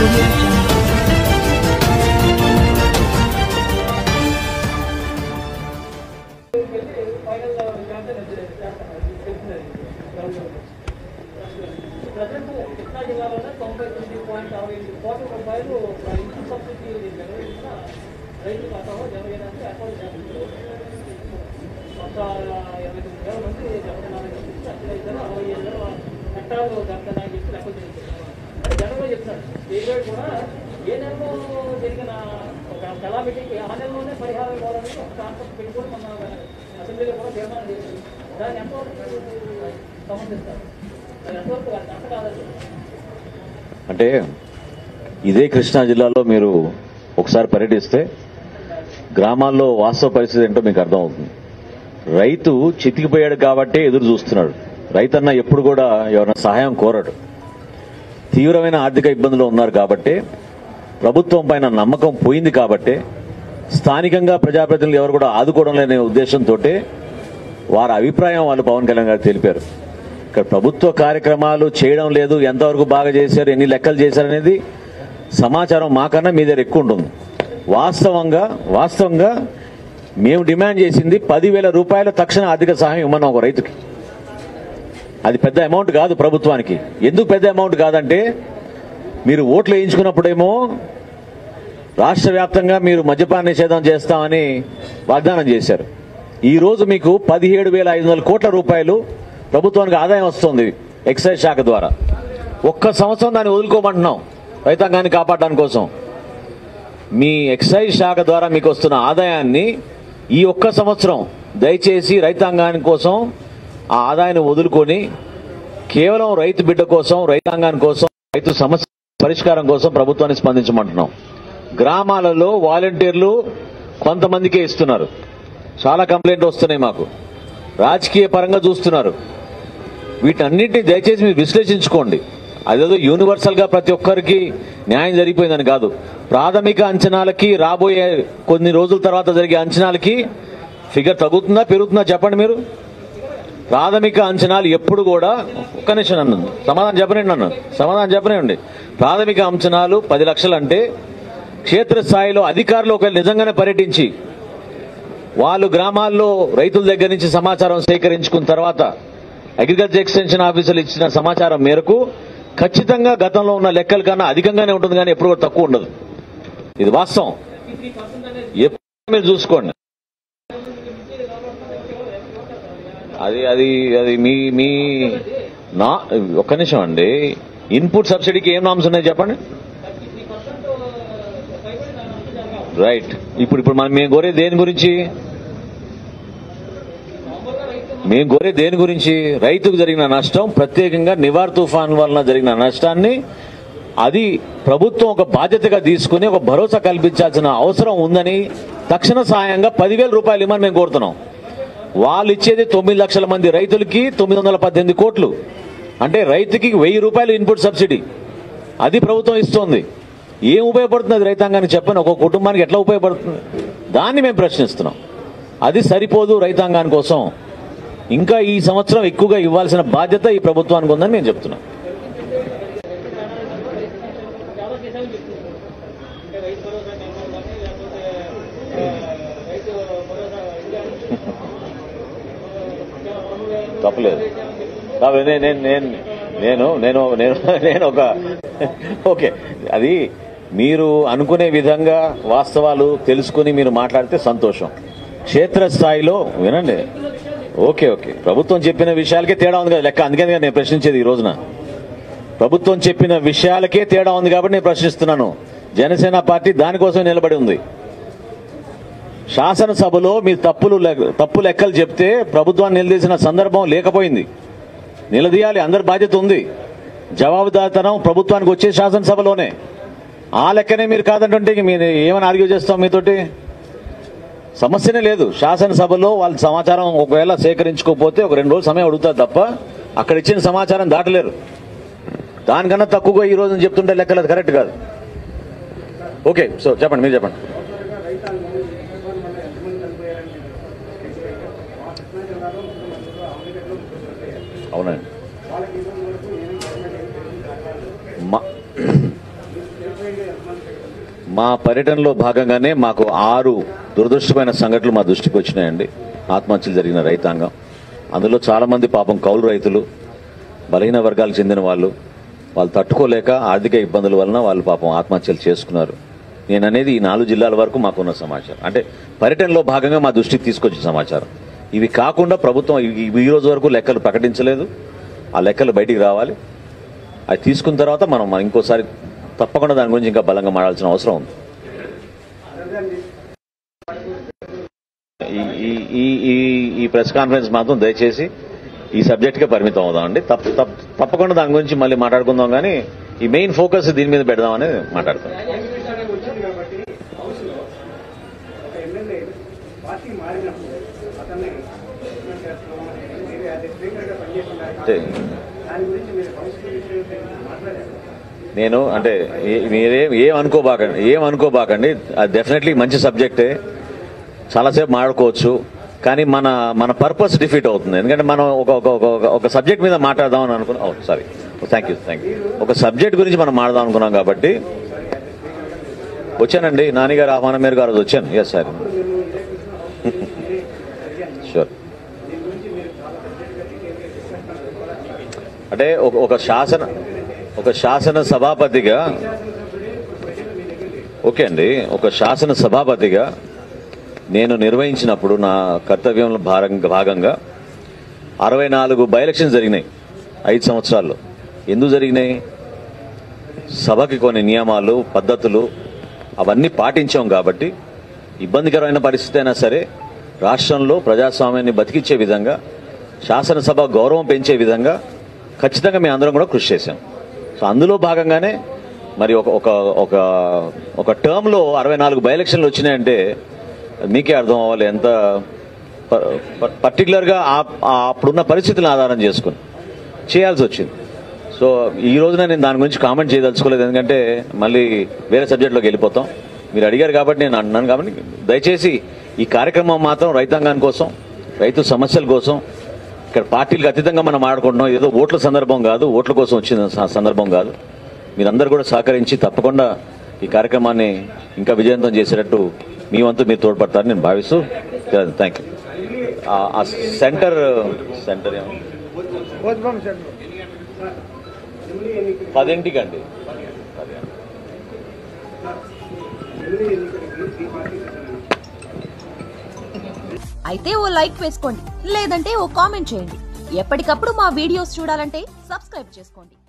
audio jungle. Present Krishna జిల్లాలోనే 99.68 కోట్ల రూపాయలు ఇన్పుట్ సబ్సిడీ నిర్వహించిన రైతు ఖాతాలో జమ చేయడానికి ఏర్పాటు చేస్తున్నారు. మొత్తం 29,000 మంది జరుగుతున్నారని చెప్పి అసలు 65,000 హెక్టార్లు జరుగుతున్నాయని చెప్పి లెక్క చేస్తున్నారు. జనంలో చెప్తున్నారు స్టేట్ కూడా ఏ నెలలో జరిగిన ఒక కళామిటీకి ఆ నెలలోనే పరిహారం ఇవ్వాలని ఒక కాన్సెప్ట్ పెట్టుకొని మన అసెంబ్లీలో కూడా తీర్మానం చేశారు. దాన్ని ఎంతవరకు సమర్థిస్తారు? అంటే ఇదే కృష్ణా జిల్లాలో మీరు ఒకసారి పర్యటిస్తే గ్రామాల్లో వాస్తవ పరిస్థితి ఏంటో మీకు అర్థమవుతుంది. రైతు చితికిపోయాడు కాబట్టే ఎదురు చూస్తున్నాడు. రైతన్న ఎప్పుడు కూడా ఎవరైనా సహాయం కోరడు. తీవ్రమైన ఆర్థిక ఇబ్బందులు ఉన్నారు కాబట్టి, ప్రభుత్వం పైన నమ్మకం పోయింది కాబట్టి, స్థానికంగా ప్రజాప్రతినిధులు ఎవరు కూడా ఆదుకోవడం లేని ఉద్దేశంతో వారి అభిప్రాయం వాళ్ళు పవన్ కళ్యాణ్ గారు తెలిపారు. ఇక్కడ ప్రభుత్వ కార్యక్రమాలు చేయడం లేదు, ఎంతవరకు బాగా చేశారు, ఎన్ని లెక్కలు చేశారనేది సమాచారం మాకన్నా మీ దగ్గర ఎక్కువ ఉంటుంది. వాస్తవంగా మేము డిమాండ్ చేసింది 10,000 రూపాయల తక్షణ ఆర్థిక సహాయం ఇవ్వమన్నాం ఒక రైతుకి. అది పెద్ద అమౌంట్ కాదు ప్రభుత్వానికి. ఎందుకు పెద్ద అమౌంట్ కాదంటే, మీరు ఓట్లు వేయించుకున్నప్పుడేమో రాష్ట్ర వ్యాప్తంగా మీరు మద్యపాన నిషేధం చేస్తామని వాగ్దానం చేశారు. ఈ రోజు మీకు 17,500 కోట్ల రూపాయలు ప్రభుత్వానికి ఆదాయం వస్తుంది ఎక్సైజ్ శాఖ ద్వారా. ఒక్క సంవత్సరం దాన్ని వదులుకోమంటున్నాం రైతాంగాన్ని కాపాడడానికి కోసం. మీ ఎక్సైజ్ శాఖ ద్వారా మీకు వస్తున్న ఆదాయాన్ని ఈ ఒక్క సంవత్సరం దయచేసి రైతాంగాని కోసం ఆ ఆదాయాన్ని వదులుకొని కేవలం రైతు బిడ్డ కోసం, రైతాంగాని కోసం, రైతు సమస్య పరిష్కారం కోసం ప్రభుత్వాన్ని స్పందించమంటున్నాం. గ్రామాలలో వాలంటీర్లు కొంతమందికే ఇస్తున్నారు. చాలా కంప్లైంట్లు వస్తున్నాయి మాకు. రాజకీయ పరంగా చూస్తున్నారు. వీటన్నింటినీ దయచేసి మీరు విశ్లేషించుకోండి. అదేదో యూనివర్సల్ గా ప్రతి ఒక్కరికి న్యాయం జరిగిపోయిందని కాదు. ప్రాథమిక అంచనాలకి, రాబోయే కొన్ని రోజుల తర్వాత జరిగే అంచనాలకి ఫిగర్ తగ్గుతుందా పెరుగుతుందా చెప్పండి మీరు. ప్రాథమిక అంచనాలు ఎప్పుడు కూడా, ఒక్క నిమిషం అన్నాను సమాధానం చెప్పనండి. ప్రాథమిక అంచనాలు 10 లక్షలు అంటే క్షేత్రస్థాయిలో అధికారులు ఒకవేళ నిజంగానే పర్యటించి వాళ్ళు గ్రామాల్లో రైతుల దగ్గర నుంచి సమాచారం సేకరించుకున్న తర్వాత అగ్రికల్చర్ ఎక్స్టెన్షన్ ఆఫీసర్లు ఇచ్చిన సమాచారం మేరకు ఖచ్చితంగా గతంలో ఉన్న లెక్కల కన్నా అధికంగానే ఉంటుంది, కానీ ఎప్పుడు కూడా తక్కువ ఉండదు. ఇది వాస్తవం. ఎప్పుడు మీరు చూసుకోండి. అది మీ నా ఒక్క నిమిషం అండి. ఇన్పుట్ సబ్సిడీకి ఏం నామ్స్ ఉన్నాయి చెప్పండి. రైట్. ఇప్పుడు మేము కోరేది దేని గురించి? రైతుకు జరిగిన నష్టం, ప్రత్యేకంగా నివార్ తుఫాన్ వలన జరిగిన నష్టాన్ని అది ప్రభుత్వం ఒక బాధ్యతగా తీసుకుని ఒక భరోసా కల్పించాల్సిన అవసరం ఉందని తక్షణ సహాయంగా 10,000 రూపాయలు ఇవ్వమని మేము కోరుతున్నాం. వాళ్ళు ఇచ్చేది 9 లక్షల మంది రైతులకి 918 కోట్లు. అంటే రైతుకి 1000 రూపాయలు ఇన్పుట్ సబ్సిడీ అది ప్రభుత్వం ఇస్తోంది. ఏం ఉపయోగపడుతుంది అది రైతాంగానికి చెప్పండి. ఒక కుటుంబానికి ఎట్లా ఉపయోగపడుతుంది? దాన్ని మేము ప్రశ్నిస్తున్నాం. అది సరిపోదు రైతాంగాని కోసం. ఇంకా ఈ సంవత్సరం ఎక్కువగా ఇవ్వాల్సిన బాధ్యత ఈ ప్రభుత్వానికి ఉందని నేను చెప్తున్నాను. తప్పలేదు. నేను ఒక ఓకే, అది మీరు అనుకునే విధంగా వాస్తవాలు తెలుసుకుని మీరు మాట్లాడితే సంతోషం. క్షేత్రస్థాయిలో వినండి. ఓకే, ప్రభుత్వం చెప్పిన విషయాలకే తేడా ఉంది కదా లెక్క. అందుకని నేను ప్రశ్నించేది ఈ రోజున. ప్రభుత్వం చెప్పిన విషయాలకే తేడా ఉంది కాబట్టి నేను ప్రశ్నిస్తున్నాను. జనసేన పార్టీ దానికోసం నిలబడి ఉంది. శాసనసభలో మీరు తప్పు లెక్కలు చెప్తే ప్రభుత్వాన్ని నిలదీసిన సందర్భం లేకపోయింది. నిలదీయాలి, అందరి బాధ్యత ఉంది. జవాబుదారితనం ప్రభుత్వానికి వచ్చే శాసనసభలోనే. ఆ లెక్కనే మీరు కాదంటుంటే మీరు ఏమైనా ఆర్గ్యూ చేస్తాం మీతోటి? సమస్యనే లేదు. శాసనసభలో వాళ్ళ సమాచారం ఒకవేళ సేకరించుకోకపోతే ఒక 2 రోజులు సమయం అడుగుతారు తప్ప అక్కడ ఇచ్చిన సమాచారం దాటలేరు. దానికన్నా తక్కువగా ఈ రోజు చెప్తుంటే లెక్కలు అది కరెక్ట్ కాదు. ఓకే, సో చెప్పండి, మీరు చెప్పండి. అవునండి. మా పర్యటనలో భాగంగానే మాకు 6 దురదృష్టమైన సంఘటనలు మా దృష్టికి వచ్చినాయండి. ఆత్మహత్యలు జరిగిన రైతాంగం, అందులో చాలా మంది పాపం కౌలు రైతులు, బలహీన వర్గాలకు చెందిన వాళ్ళు తట్టుకోలేక ఆర్థిక ఇబ్బందుల వలన వాళ్ళు పాపం ఆత్మహత్యలు చేసుకున్నారు. నేను అనేది ఈ 4 జిల్లాల వరకు మాకున్న సమాచారం, అంటే పర్యటనలో భాగంగా మా దృష్టికి తీసుకొచ్చిన సమాచారం. ఇవి కాకుండా ప్రభుత్వం ఈ రోజు వరకు లెక్కలు ప్రకటించలేదు. ఆ లెక్కలు బయటికి రావాలి. అది తీసుకున్న తర్వాత మనం ఇంకోసారి తప్పకుండా దాని గురించి ఇంకా బలంగా మాట్లాడాల్సిన అవసరం ఉంది. ఈ ప్రెస్ కాన్ఫరెన్స్ మాత్రం దయచేసి ఈ సబ్జెక్ట్కే పరిమితం అవుదామండి. తప్పకుండా దాని గురించి మళ్ళీ మాట్లాడుకుందాం, కానీ ఈ మెయిన్ ఫోకస్ దీని మీద పెడదామని మాట్లాడతాం. నేను అంటే ఏమనుకోబాకండి, అది డెఫినెట్లీ మంచి సబ్జెక్టే, చాలాసేపు మాట్లాడుకోవచ్చు. కానీ మన పర్పస్ డిఫీట్ అవుతుంది. ఎందుకంటే మనం ఒక సబ్జెక్ట్ మీద మాట్లాడదామని అనుకున్నాం. Sorry, thank you. ఒక సబ్జెక్ట్ గురించి మనం మాట్లాడదాం అనుకున్నాం కాబట్టి వచ్చానండి. నాన్నగారు ఆహ్వానం మేరకు ఆ రోజు వచ్చాను. Yes sir, sure. అంటే ఒక శాసన సభాపతిగా ఓకే అండి, ఒక శాసన సభాపతిగా నేను నిర్వహించినప్పుడు నా కర్తవ్యంలో భాగంగా 64 బై ఎలక్షన్స్ జరిగినాయి 5 సంవత్సరాల్లో. ఎందుకు జరిగినాయి? సభకి కొన్ని నియమాలు, పద్ధతులు అవన్నీ పాటించాం కాబట్టి ఇబ్బందికరమైన పరిస్థితి అయినా సరే రాష్ట్రంలో ప్రజాస్వామ్యాన్ని బతికించే విధంగా, శాసనసభ గౌరవం పెంచే విధంగా ఖచ్చితంగా మేము అందరం కూడా కృషి చేశాం. సో అందులో భాగంగానే మరి ఒక టర్మ్లో 64 బై ఎలక్షన్లు వచ్చినాయంటే మీకే అర్థం అవ్వాలి ఎంత పర్టికులర్గా అప్పుడున్న పరిస్థితులను ఆధారం చేసుకుని చేయాల్సి వచ్చింది. సో ఈ రోజున నేను దాని గురించి కామెంట్ చేయదలుచుకోలేదు, ఎందుకంటే మళ్ళీ వేరే సబ్జెక్టులోకి వెళ్ళిపోతాం. మీరు అడిగారు కాబట్టి నేను అన్నాను. కాబట్టి దయచేసి ఈ కార్యక్రమం మాత్రం రైతాంగాని కోసం, రైతు సమస్యల కోసం, ఇక్కడ పార్టీలకు అతీతంగా మనం ఆడుకుంటున్నాం. ఏదో ఓట్ల సందర్భం కాదు, ఓట్ల కోసం వచ్చిన సందర్భం కాదు. మీరందరూ కూడా సహకరించి తప్పకుండా ఈ కార్యక్రమాన్ని ఇంకా విజయవంతం చేసేటట్టు మీ వంతు మీరు తోడ్పడతారని నేను భావిస్తూ థ్యాంక్ యూ. ఆ సెంటర్ 10 అండి. అయితే ఓ లైక్ వేసుకోండి, లేదంటే ఓ కామెంట్ చేయండి. ఎప్పటికప్పుడు మా వీడియోస్ చూడాలంటే సబ్స్క్రైబ్ చేసుకోండి.